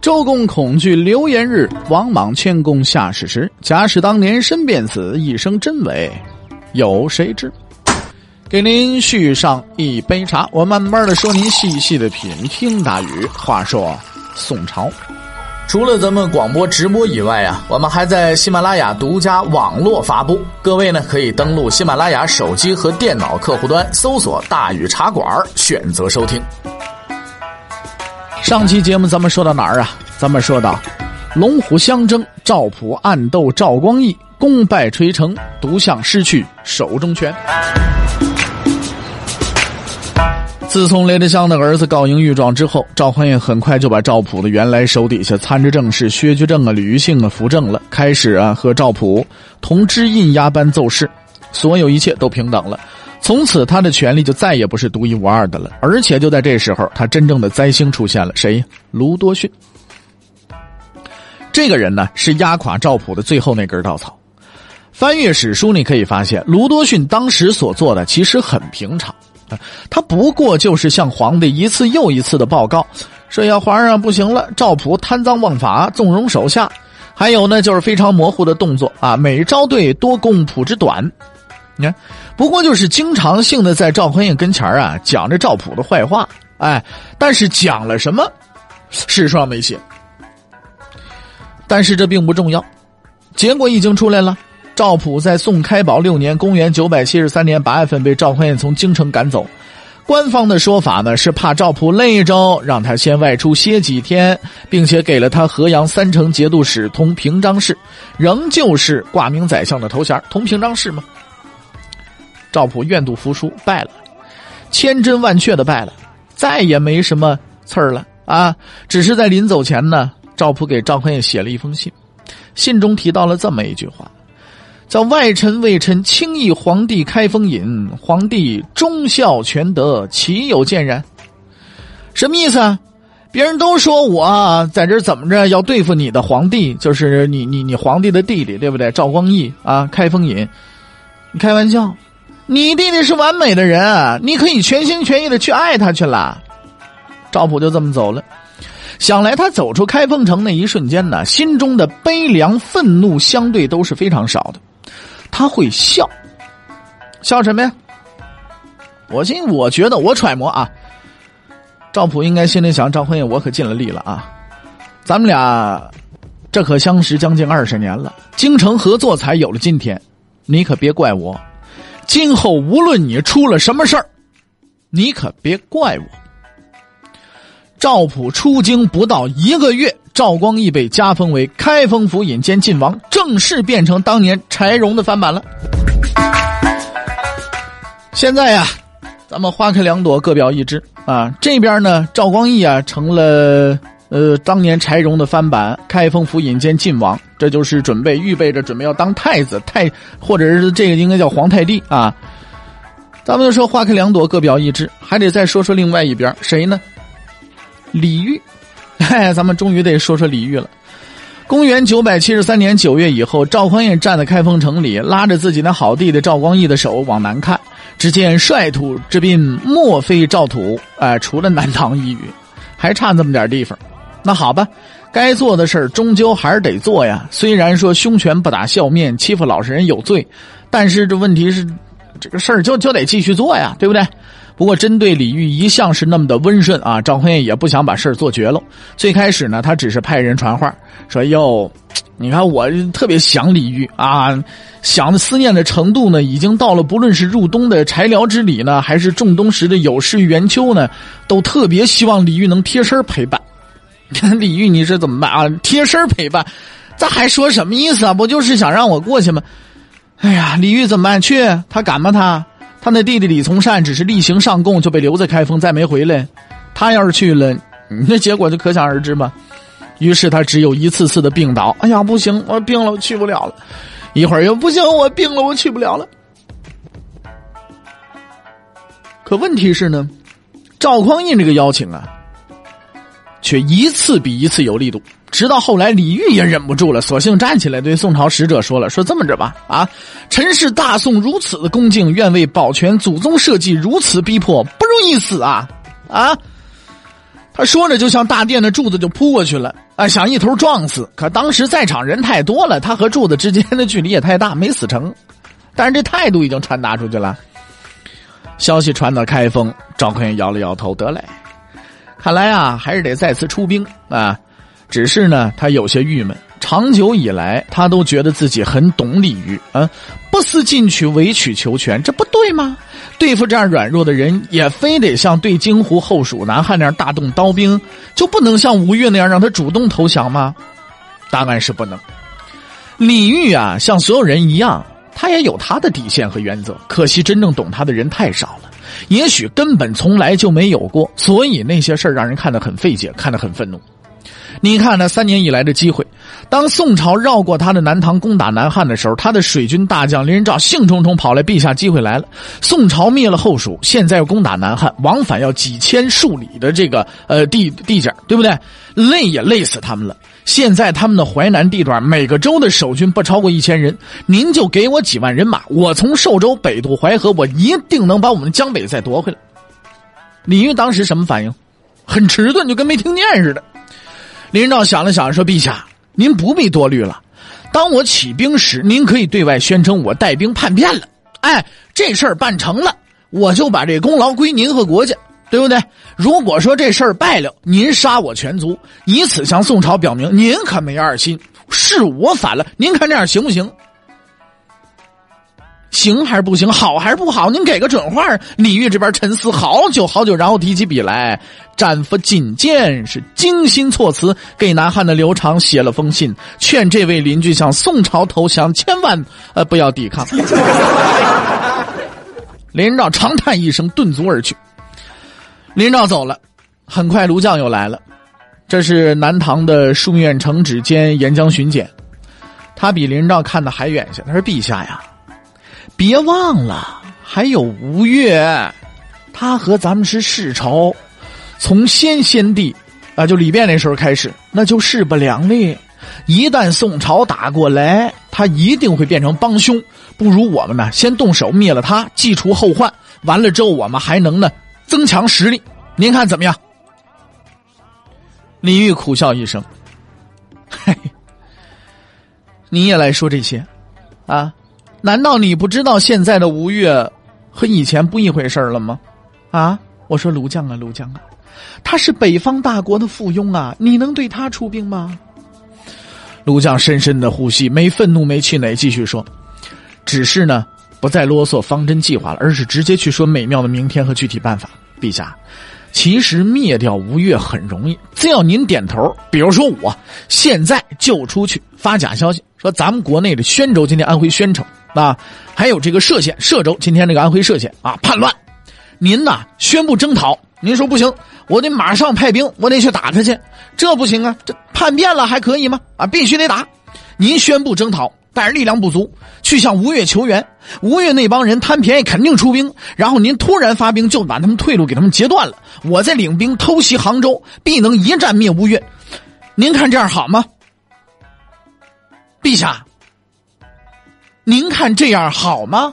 周公恐惧流言日，王莽谦恭下士时。假使当年身便死，一生真伪，有谁知？给您续上一杯茶，我慢慢的说，您细细的品。听大禹。话说宋朝， 除了咱们广播直播以外啊，我们还在喜马拉雅独家网络发布。各位呢，可以登录喜马拉雅手机和电脑客户端，搜索大禹茶馆，选择收听。 上期节目咱们说到哪儿啊？咱们说到龙虎相争，赵普暗斗赵光义，功败垂成，独相失去手中权。自从雷德香的儿子告赢御状之后，赵匡胤很快就把赵普的原来手底下参知政事薛居正啊、吕玉信啊扶正了，开始和赵普同知印押班奏事，所有一切都平等了。从此他的权力就再也不是独一无二的了，而且就在这时候，他真正的灾星出现了，谁？卢多逊。这个人呢，是压垮赵普的最后那根稻草。翻阅史书，你可以发现卢多逊当时所做的其实很平常，他不过就是向皇帝一次又一次的报告，说呀，皇上不行了，赵普贪赃枉法，纵容手下。还有呢，就是非常模糊的动作啊，每招对多攻普之短。你看，不过就是经常性的在赵匡胤跟前讲着赵普的坏话，但是讲了什么史书上没写。但是这并不重要，结果已经出来了。赵普在宋开宝6年，公元973年8月份被赵匡胤从京城赶走。官方的说法呢，是怕赵普累着，让他先外出歇几天，并且给了他河阳3城节度使同平章事，仍旧是挂名宰相的头衔，同平章事嘛。赵普愿赌服输，败了，千真万确的败了，再也没什么刺儿了啊！只是在临走前呢，赵普给赵匡胤写了一封信，信中提到了这么一句话，叫外臣魏臣轻易皇帝开封尹，皇帝忠孝全德，岂有见然？什么意思啊？别人都说我在这怎么着要对付你的皇帝，就是你皇帝的弟弟，对不对？赵光义啊，开封尹，你开玩笑。你弟弟是完美的人，你可以全心全意的去爱他去了。赵普就这么走了。想来他走出开封城那一瞬间呢，心中的悲凉愤怒相对都是非常少的。他会笑，笑什么呀？我觉得我揣摩啊，赵普应该心里想，赵匡胤我可尽了力了啊，咱们俩这可相识将近20年了，京城合作才有了今天，你可别怪我。今后无论你出了什么事儿，你可别怪我。赵普出京不到1个月，赵光义被加封为开封府尹兼晋王，正式变成当年柴荣的翻版了。现在呀，咱们花开两朵，各表一枝啊。这边呢，赵光义成了当年柴荣的翻版，开封府尹兼晋王，这就是预备着准备要当太子，或者是这个应该叫皇太帝啊。咱们就说花开两朵，各表一枝，还得再说说另外一边谁呢？李煜。咱们终于得说说李煜了。公元973年9月以后，赵匡胤站在开封城里，拉着自己的好弟弟赵光义的手往南看，只见率土之滨，莫非赵土，除了南唐一隅，还差这么点地方。那好吧，该做的事儿终究还是得做呀。虽然说凶拳不打笑面，欺负老实人有罪，但是这问题是这个事儿就得继续做呀，对不对？不过针对李煜一向是那么的温顺啊，赵匡胤也不想把事儿做绝了。最开始呢，他只是派人传话说，哟，你看我特别想李煜啊，想的思念的程度呢，已经到了不论是入冬的柴辽之礼呢，还是仲冬时的有事于元秋呢，都特别希望李煜能贴身陪伴。李煜你是怎么办啊？贴身陪伴，这还说什么意思啊？不就是想让我过去吗？哎呀，李煜怎么办？去，他敢吗？他那弟弟李从善只是例行上贡就被留在开封，再没回来。他要是去了，那结果就可想而知嘛。于是他只有一次次的病倒。哎呀，不行，我病了，我去不了了。一会儿又不行，我病了，我去不了了。可问题是呢，赵匡胤这个邀请却一次比一次有力度。直到后来李煜也忍不住了，索性站起来对宋朝使者说了，说这么着吧，臣是大宋如此的恭敬，愿为保全祖宗社稷如此逼迫，不容易死啊！ 他说着就像大殿的柱子就扑过去了，想一头撞死。可当时在场人太多了，他和柱子之间的距离也太大，没死成。但是这态度已经传达出去了。消息传到开封，赵匡胤摇了摇头，得嘞，看来啊还是得再次出兵啊。只是呢他有些郁闷，长久以来他都觉得自己很懂李煜啊，不思进取，委曲求全，这不对吗？对付这样软弱的人，也非得像对京湖后蜀南汉那样大动刀兵，就不能像吴越那样让他主动投降吗？答案是不能。李煜啊像所有人一样，他也有他的底线和原则，可惜真正懂他的人太少了，也许根本从来就没有过，所以那些事儿让人看得很费解，看得很愤怒。你看呢，3年以来的机会，当宋朝绕过他的南唐攻打南汉的时候，他的水军大将林仁兆兴冲冲跑来，陛下机会来了。宋朝灭了后蜀，现在要攻打南汉，往返要几千数里的这个地界，对不对？累也累死他们了。现在他们的淮南地段每个州的守军不超过1000人，您就给我几万人马，我从寿州北渡淮河，我一定能把我们江北再夺回来。李煜当时什么反应？很迟钝，就跟没听见似的。林仁兆想了想说，陛下您不必多虑了，当我起兵时，您可以对外宣称我带兵叛变了，这事儿办成了，我就把这功劳归您和国家，对不对？如果说这事儿败了，您杀我全族，以此向宋朝表明您可没二心，是我反了，您看这样行不行？行还是不行？好还是不好？您给个准话。李煜这边沉思好久好久，然后提起笔来，战俘进谏，是精心措辞，给南汉的刘长写了封信，劝这位邻居向宋朝投降，千万不要抵抗。林仁兆长叹一声，顿足而去。林仁兆走了，很快卢将又来了。这是南唐的枢院承旨兼沿江巡检，他比林仁兆看得还远些。他说：“陛下呀，别忘了还有吴越，他和咱们是世仇，从先帝就李昪那时候开始，那就势不两立。一旦宋朝打过来，他一定会变成帮凶。不如我们呢，先动手灭了他，祭除后患。完了之后，我们还能呢增强实力。您看怎么样？”李煜苦笑一声：“嘿，你也来说这些啊？难道你不知道现在的吴越和以前不一回事了吗？啊，我说卢将啊，他是北方大国的附庸啊，你能对他出兵吗？”卢将深深的呼吸，没愤怒没气馁，继续说：“只是呢，不再啰嗦方针计划了，而是直接去说美妙的明天和具体办法。陛下，其实灭掉吴越很容易，只要您点头。比如说我现在就出去发假消息，说咱们国内的宣州，今天安徽宣城啊，还有这个歙县歙州，今天这个安徽歙县啊，叛乱，您呢宣布征讨。您说不行，我得马上派兵，我得去打他去。这不行啊，这叛变了还可以吗？啊，必须得打。您宣布征讨，但是力量不足，去向吴越求援。吴越那帮人贪便宜，肯定出兵，然后您突然发兵，就把他们退路给他们截断了。我再领兵偷袭杭州，必能一战灭吴越。您看这样好吗？陛下，您看这样好吗？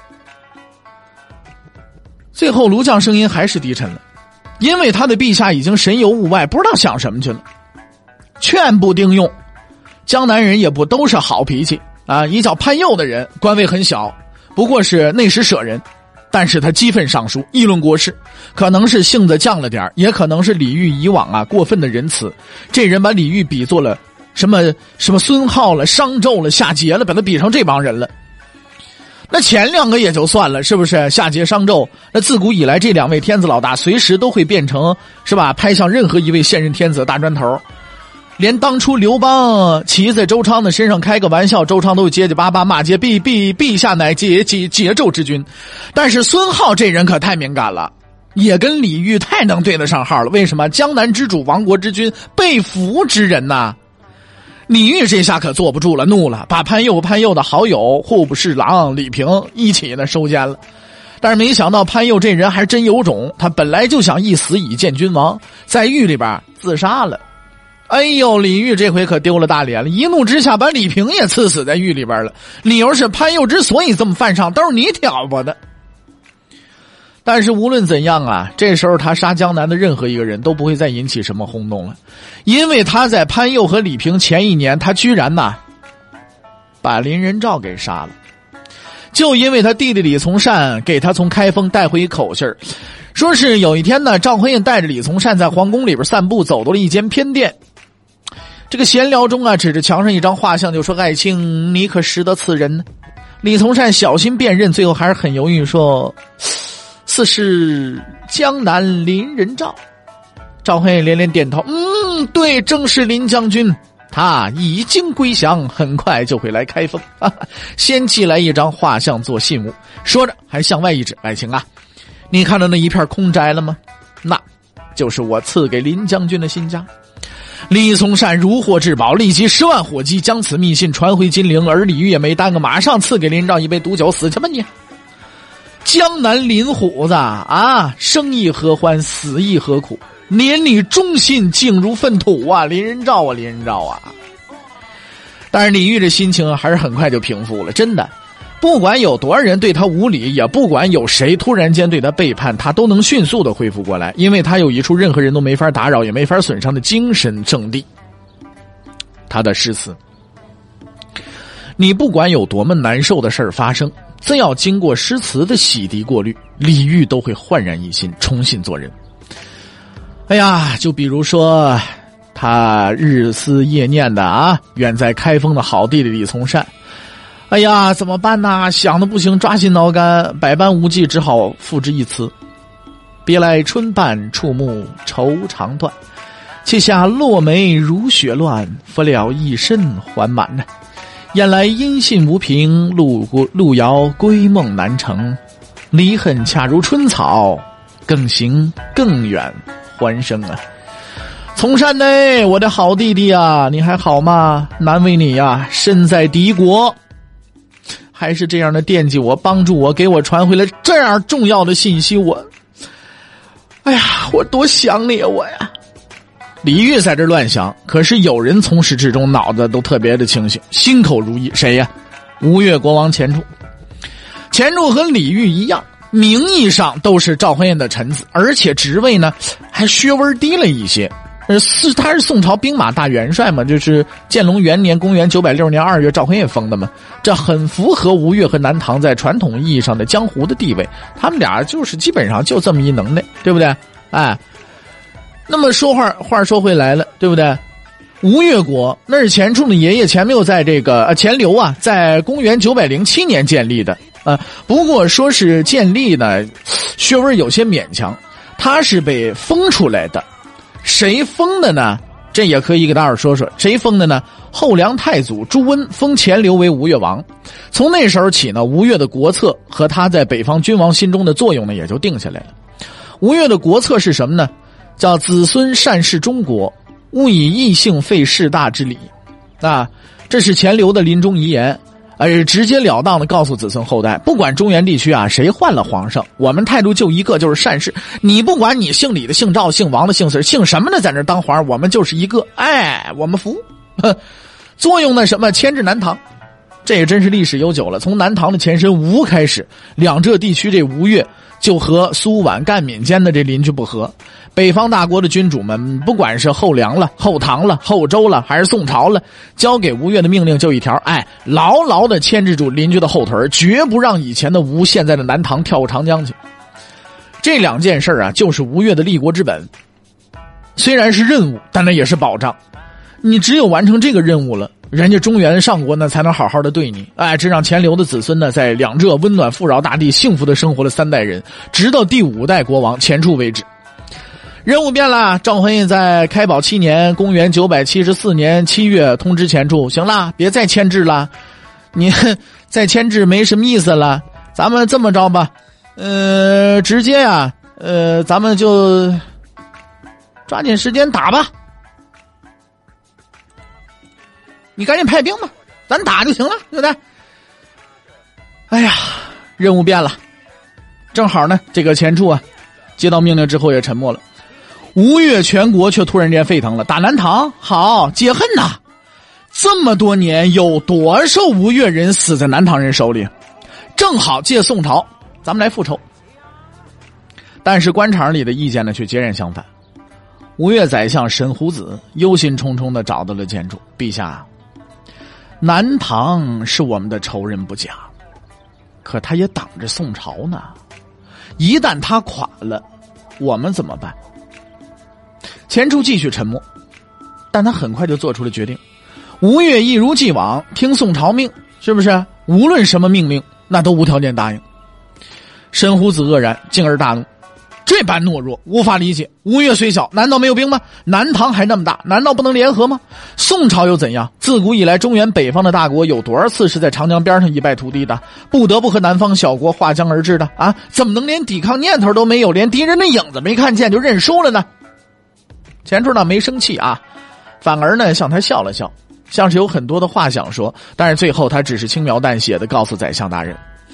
最后卢将声音还是低沉了，因为他的陛下已经神游物外，不知道想什么去了。劝不丁用，江南人也不都是好脾气啊。一叫潘佑的人，官位很小，不过是内史舍人，但是他激愤上书，议论国事，可能是性子犟了点，也可能是李煜以往过分的仁慈。这人把李煜比作了什么孙浩了、商纣了、夏桀了，把他比成这帮人了。那前两个也就算了，是不是？夏桀、商纣，那自古以来这两位天子老大随时都会变成是吧？拍向任何一位现任天子的大砖头。连当初刘邦骑在周昌的身上开个玩笑，周昌都结结巴巴骂街，陛下乃桀纣之君。但是孙浩这人可太敏感了，也跟李煜太能对得上号了。为什么？江南之主，亡国之君，被俘之人呐。李煜这下可坐不住了，怒了，把潘佑的好友户部侍郎李平一起呢收监了。但是没想到潘佑这人还真有种，他本来就想一死以见君王，在狱里边自杀了。哎呦，李煜这回可丢了大脸了，一怒之下把李平也刺死在狱里边了。理由是潘佑之所以这么犯上，都是你挑拨的。 但是无论怎样啊，这时候他杀江南的任何一个人都不会再引起什么轰动了，因为他在潘佑和李平前一年，他居然把林仁照给杀了。就因为他弟弟李从善给他从开封带回一口信儿，说是有一天呢，赵匡胤带着李从善在皇宫里边散步，走到了一间偏殿。这个闲聊中啊，指着墙上一张画像就说：“爱卿，你可识得此人呢？”李从善小心辨认，最后还是很犹豫说：“似是江南林仁照。”赵匡胤连连点头：“对，正是林将军。他已经归降，很快就会来开封。先寄来一张画像做信物。”说着还向外一指：“爱卿啊，你看到那一片空宅了吗？那就是我赐给林将军的新家。”李从善如获至宝，立即10万火急将此密信传回金陵，而李煜也没耽搁，马上赐给林照一杯毒酒。死去吧你！江南林虎子啊，生亦何欢，死亦何苦？连你忠心竟如粪土啊，林仁照啊，林仁照啊！但是李煜的心情还是很快就平复了，真的。不管有多少人对他无礼，也不管有谁突然间对他背叛，他都能迅速的恢复过来，因为他有一处任何人都没法打扰也没法损伤的精神阵地。他的诗词，你不管有多么难受的事儿发生，只要经过诗词的洗涤过滤，李煜都会焕然一新，重新做人。哎呀，就比如说他日思夜念的远在开封的好弟弟李从善，哎呀，怎么办呢？想的不行，抓心挠肝，百般无计，只好付之一词：别来春半，触目愁肠断。且下落梅如雪乱，拂了一身还满呢。眼来音信无凭，路遥归梦难成。离恨恰如春草，更行更远还生啊！从善呢，我的好弟弟啊，你还好吗？难为你呀，身在敌国，还是这样的惦记我，帮助我，给我传回了这样重要的信息。哎呀，我多想你啊，我呀！李煜在这乱想，可是有人从始至终脑子都特别的清醒，心口如一。谁呀？吴越国王钱俶。钱俶和李煜一样，名义上都是赵匡胤的臣子，而且职位呢还削温低了一些。他是宋朝兵马大元帅嘛，就是建隆元年公元960年2月赵匡胤封的嘛，这很符合吴越和南唐在传统意义上的江湖的地位。他们俩就是基本上就这么一能耐，对不对？哎，那么话说回来了，对不对？吴越国那是钱俶的爷爷钱缪在这个钱镠啊，在公元907年建立的不过说是建立呢，学问有些勉强，他是被封出来的。谁封的呢？这也可以给大伙说说，谁封的呢？后梁太祖朱温封钱镠为吴越王，从那时候起呢，吴越的国策和他在北方君王心中的作用呢，也就定下来了。吴越的国策是什么呢？叫子孙善事中国，勿以异姓废士大之礼。这是钱镠的临终遗言，直截了当的告诉子孙后代，不管中原地区谁换了皇上，我们态度就一个，就是善事。你不管你姓李的、姓赵、姓王的、姓史、姓什么的，在那当皇上，我们就是一个，我们服。作用呢什么？牵制南唐，这也真是历史悠久了。从南唐的前身吴开始，两浙地区这吴越就和苏皖赣闽间的这邻居不和。北方大国的君主们，不管是后梁了、后唐了、后周了，还是宋朝了，交给吴越的命令就一条，牢牢的牵制住邻居的后腿，绝不让以前的吴、现在的南唐跳过长江去。这两件事就是吴越的立国之本。虽然是任务，但那也是保障。你只有完成这个任务了，人家中原上国呢才能好好的对你。这让钱镠的子孙呢在两浙温暖富饶大地幸福的生活了3代人，直到第5代国王钱俶为止。任务变了，赵匡胤在开宝7年公元974年7月通知钱俶，行了，别再牵制了，你再牵制没什么意思了，咱们这么着吧，直接咱们就抓紧时间打吧，你赶紧派兵吧，咱打就行了，对不对？哎呀，任务变了，正好呢，这个钱俶接到命令之后也沉默了。吴越全国却突然间沸腾了，打南唐，好解恨呐！这么多年有多少吴越人死在南唐人手里？正好借宋朝，咱们来复仇。 但是官场里的意见呢却截然相反。吴越宰相申虎子忧心忡忡地找到了建筑，陛下，南唐是我们的仇人不假，可他也挡着宋朝呢，一旦他垮了，我们怎么办？钱初继续沉默，但他很快就做出了决定。吴越一如既往听宋朝命，是不是？无论什么命令，那都无条件答应。申虎子愕然，进而大怒，这般懦弱，无法理解。吴越虽小，难道没有兵吗？南唐还那么大，难道不能联合吗？宋朝又怎样？自古以来，中原北方的大国有多少次是在长江边上一败涂地的？不得不和南方小国划江而治的啊！怎么能连抵抗念头都没有，连敌人的影子没看见就认输了呢？钱初呢没生气啊，反而呢向他笑了笑，像是有很多的话想说，但是最后他只是轻描淡写的告诉宰相大人，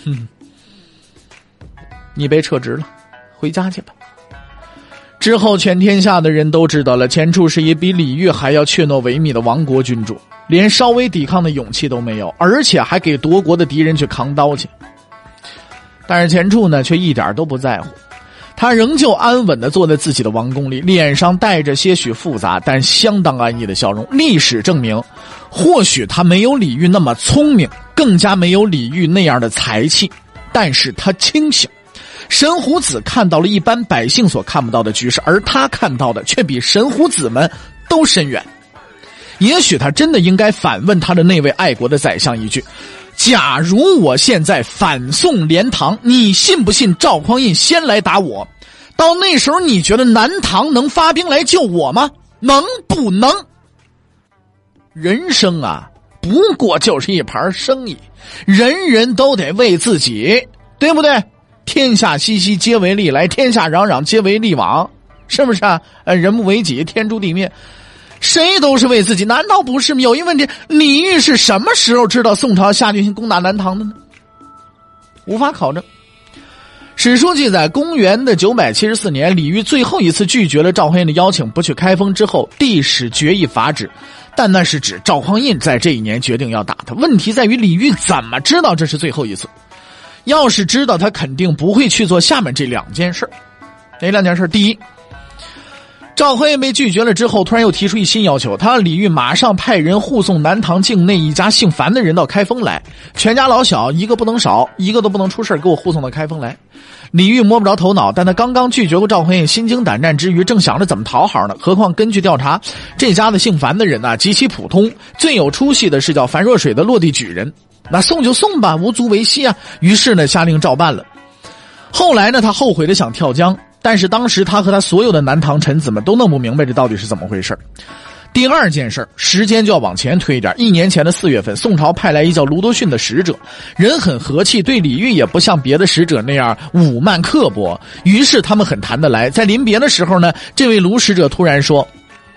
你被撤职了，回家去吧。之后全天下的人都知道了，钱初是一比李煜还要怯懦萎靡的亡国君主，连稍微抵抗的勇气都没有，而且还给夺国的敌人去扛刀去。但是钱初呢却一点都不在乎，他仍旧安稳地坐在自己的王宫里，脸上带着些许复杂但相当安逸的笑容。历史证明，或许他没有李煜那么聪明，更加没有李煜那样的才气，但是他清醒。神虎子看到了一般百姓所看不到的局势，而他看到的却比神虎子们都深远。也许他真的应该反问他的那位爱国的宰相一句，假如我现在反宋联唐，你信不信赵匡胤先来打我？到那时候你觉得南唐能发兵来救我吗？能不能？人生啊，不过就是一盘生意，人人都得为自己，对不对？天下熙熙皆为利来，天下攘攘皆为利往，是不是啊？人不为己，天诛地灭，谁都是为自己，难道不是吗？有一个问题，李煜是什么时候知道宋朝下决心攻打南唐的呢？无法考证。史书记载，公元的974年，李煜最后一次拒绝了赵匡胤的邀请，不去开封之后，帝使决议罚之。但那是指赵匡胤在这一年决定要打他。问题在于李煜怎么知道这是最后一次？要是知道，他肯定不会去做下面这两件事。哪两件事？第一，赵匡胤被拒绝了之后，突然又提出一新要求，他让李煜马上派人护送南唐境内一家姓樊的人到开封来，全家老小一个不能少，一个都不能出事，给我护送到开封来。李煜摸不着头脑，但他刚刚拒绝过赵匡胤，心惊胆战之余，正想着怎么讨好呢。何况根据调查，这家的姓樊的人极其普通，最有出息的是叫樊若水的落地举人。那送就送吧，无足为惜啊。于是呢，下令照办了。后来呢，他后悔的想跳江，但是当时他和他所有的南唐臣子们都弄不明白这到底是怎么回事。第二件事，时间就要往前推一点，1年前的4月份，宋朝派来一叫卢多逊的使者，人很和气，对李煜也不像别的使者那样武慢刻薄，于是他们很谈得来。在临别的时候呢，这位卢使者突然说，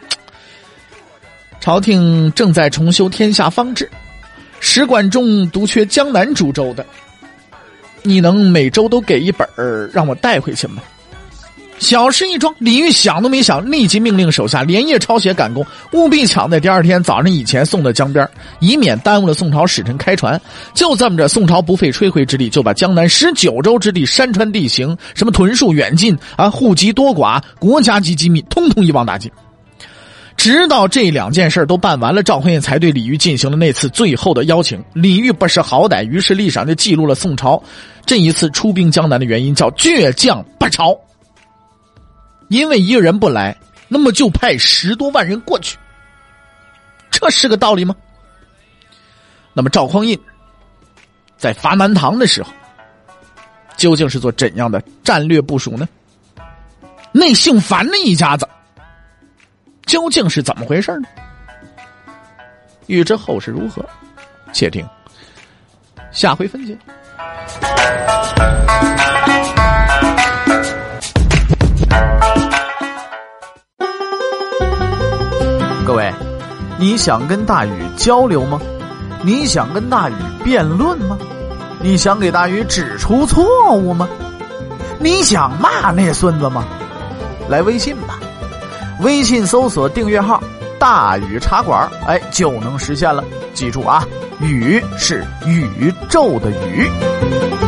朝廷正在重修天下方志，使馆中独缺江南诸州的，你能每周都给一本让我带回去吗？小事一桩，李煜想都没想，立即命令手下连夜抄写赶工，务必抢在第二天早上以前送到江边，以免耽误了宋朝使臣开船。就这么着，宋朝不费吹灰之力就把江南19州之地山川地形，什么屯戍远近户籍多寡，国家级机密，通通一网打尽。直到这两件事都办完了，赵匡胤才对李煜进行了那次最后的邀请。李煜不识好歹，于是历史上就记录了宋朝这一次出兵江南的原因，叫倔强不朝。因为一个人不来，那么就派10多万人过去，这是个道理吗？那么赵匡胤在伐南唐的时候，究竟是做怎样的战略部署呢？那姓樊的一家子究竟是怎么回事呢？欲知后事如何，且听下回分解。 各位，你想跟大禹交流吗？你想跟大禹辩论吗？你想给大禹指出错误吗？你想骂那孙子吗？来微信吧，微信搜索订阅号大禹茶馆，就能实现了。记住啊，禹是宇宙的宇。